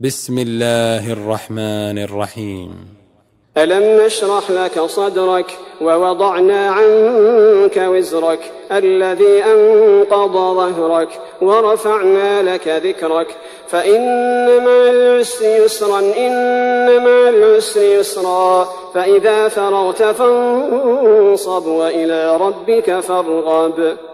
بسم الله الرحمن الرحيم. ألم نشرح لك صدرك ووضعنا عنك وزرك الذي أنقض ظهرك ورفعنا لك ذكرك فإن مع العسر يسرا إن مع العسر يسرا فإذا فرغت فانصب وإلى ربك فارغب.